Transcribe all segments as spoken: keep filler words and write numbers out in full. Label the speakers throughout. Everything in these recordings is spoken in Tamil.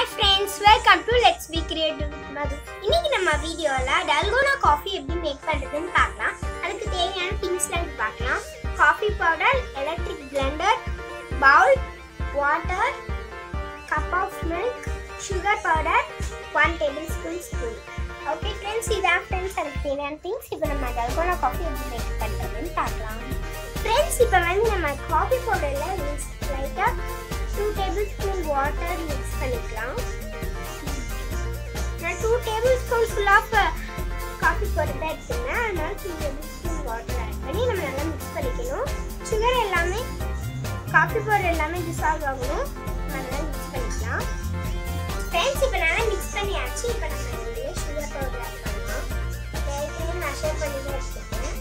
Speaker 1: Hi friends, welcome to Let's Be Creative with Madhu. இன்னைக்கு நம்ம வீடியோல dalgona coffee எப்படி மேக் பண்றதுன்னு பார்க்கலாம். அதுக்கு தேவையான things எல்லாம் பார்க்கலாம். Coffee powder, electric blender, bowl, water, cup of milk, sugar powder, one tablespoon spoon. Okay friends, இதான் friends அதுக்கு தேவையான things. இப்போ நம்ம dalgona coffee எப்படி மேக் பண்றதுன்னு பார்க்கலாம். Friends, இப்போ வந்து நம்ம coffee powderல லைட்டா two tablespoon water mix பண்ணிக்கலாம். நான் two tablespoon full of coffee powder எடுத்துட்டேன். அதனால two tablespoon water add பண்ணி நம்ம நல்லா mix பண்ணிக்கணும். sugar எல்லாமே coffee powder எல்லாமே dissolve ஆகணும். நல்லா mix பண்ணிக்கலாம். Friends, இப்போ நல்லா mix பண்ணியாச்சு. இப்போ நம்ம இதுல sugar powder add பண்ணலாம். ஏற்கனவே measure பண்ணி தான் எடுத்துட்டேன்.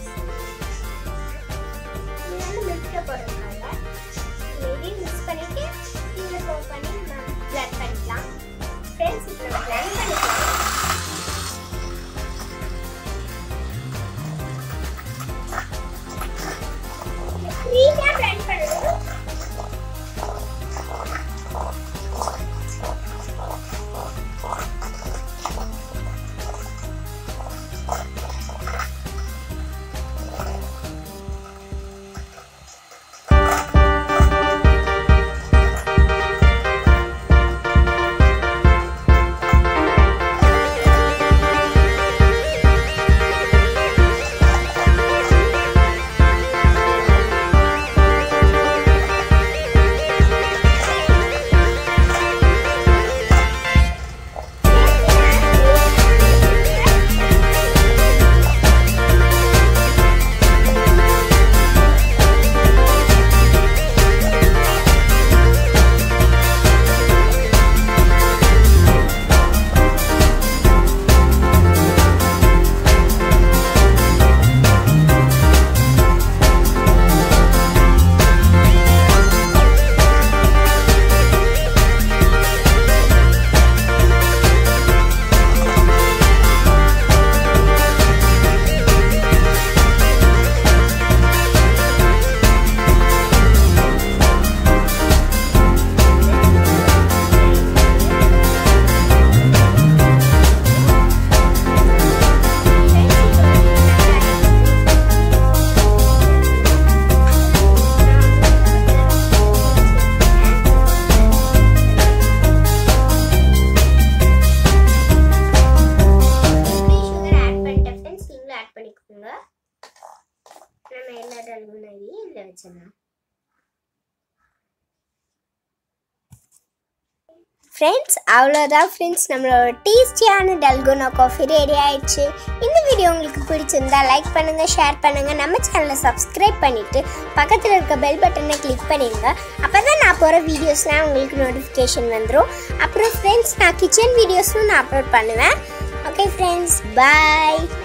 Speaker 1: இது வந்து milk powder போடுறதுனால இதை mix பண்ணிட்டு இதில் போட் பண்ணி நம்ம blend பண்ணிக்கலாம். Friends, இப்போ நம்ம blend பண்ணிக்கலாம். க்ரீமாக blend பண்ணணும். நம்ம எல்லா dalgonaவையும் இதில் வச்சிடலாம். ஃப்ரெண்ட்ஸ், அவ்வளோதான் ஃப்ரெண்ட்ஸ், நம்மளோட டேஸ்டியான dalgona காஃபி ரெடி ஆயிடுச்சு. இந்த வீடியோ உங்களுக்கு பிடிச்சிருந்தா லைக் பண்ணுங்கள், ஷேர் பண்ணுங்கள், நம்ம சேனலை சப்ஸ்கிரைப் பண்ணிவிட்டு பக்கத்தில் இருக்க பெல் பட்டனை கிளிக் பண்ணிடுங்க. அப்போ தான் நான் போகிற வீடியோஸ்லாம் உங்களுக்கு நோட்டிஃபிகேஷன் வந்துடும். அப்புறம் ஃப்ரெண்ட்ஸ், நான் கிச்சன் வீடியோஸும் நான் அப்லோட் பண்ணுவேன். ஓகே ஃப்ரெண்ட்ஸ், பாய்.